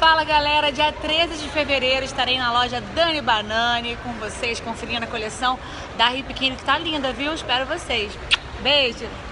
Fala galera, dia 13 de fevereiro estarei na loja Dani Banani com vocês, conferindo a coleção da Ripkini, que tá linda, viu? Espero vocês. Beijo!